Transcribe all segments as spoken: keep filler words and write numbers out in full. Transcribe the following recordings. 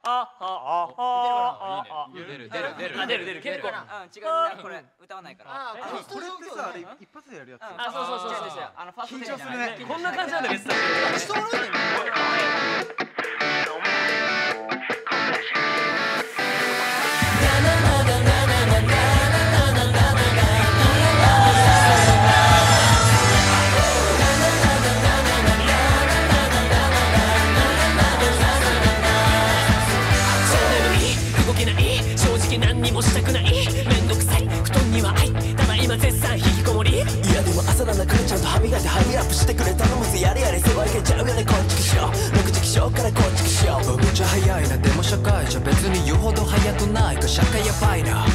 ああああ出る出る出るあ出る出る結構。 うん、違う、これ歌わないから。 ああ、これってさ、あれ一発でやるやつ。 あそうそうそうそう。 あのファースト緊テイクじゃない。 張するね。 こんな感じなんだね。 人おるんだよね。 何にもしたくない、めんどくさい、布団には愛、ただ今絶賛引きこもり。いやでも朝なんだからちゃんと歯磨いてハイアップしてくれ、頼むぜやれやれ、世話いけちゃうよね、こっちくしよう、ろくじ起床からこっちくしよう。めっちゃ早いな、でも社会じゃ別に言うほど早くないか、社会やばいな。もう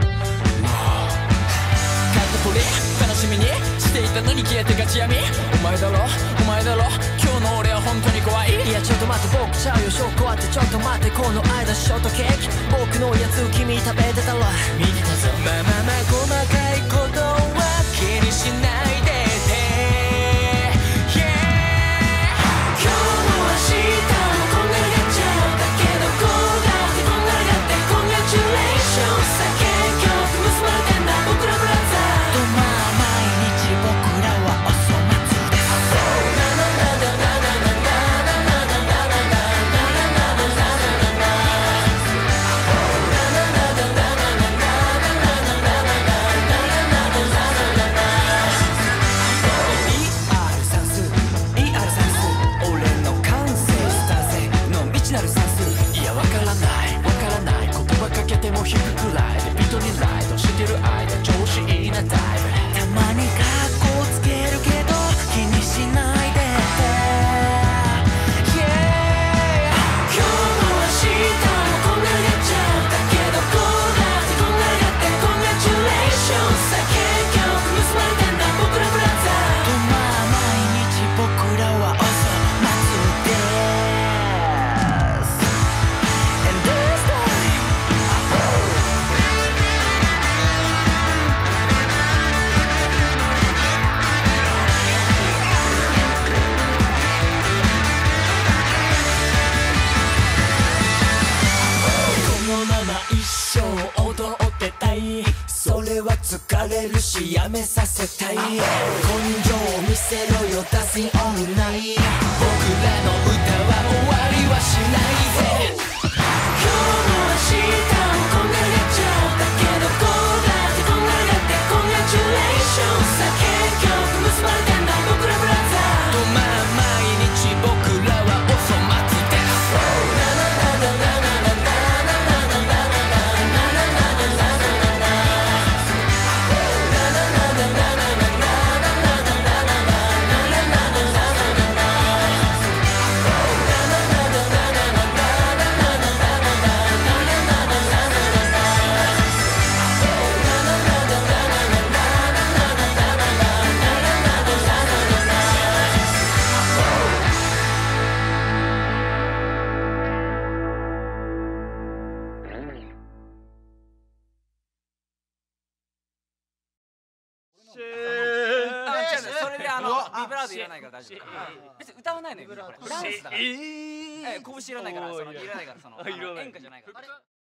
カットプレイ楽しみにしていたのに消えてガチ闇。お前だろお前だろ今日の俺は本当に怖い。いやちょっと待って僕ちゃうよ、証拠あってちょっと待って、この間ショートケーキ僕のやつ君食べてたろ、見てたぞ。まあまあまあ細かいことは気にしないでて、yeah、 今日も明日もこんがらがっちゃう、だけどこうだってこんがらがってコングラチュレーションさ、結局結ばれてんだ僕らブラザーと。まあ毎日僕らはお粗末です。それは疲れるしやめさせたい、根性を見せろよダシンオールナイト、僕らの歌は終わりはしないぜ。今日も明日もこんがらがっちゃう、だけどこうだってこんがらがってコングラチュレーションさ、結局結ばれてんだ僕らブラザーと。まあ毎日僕らはお粗末です。 それであのビブラードいらないから大丈夫。別に歌わないのよ。これダンスだから。え、拳いらないから、そのいらないから、その演歌じゃないから。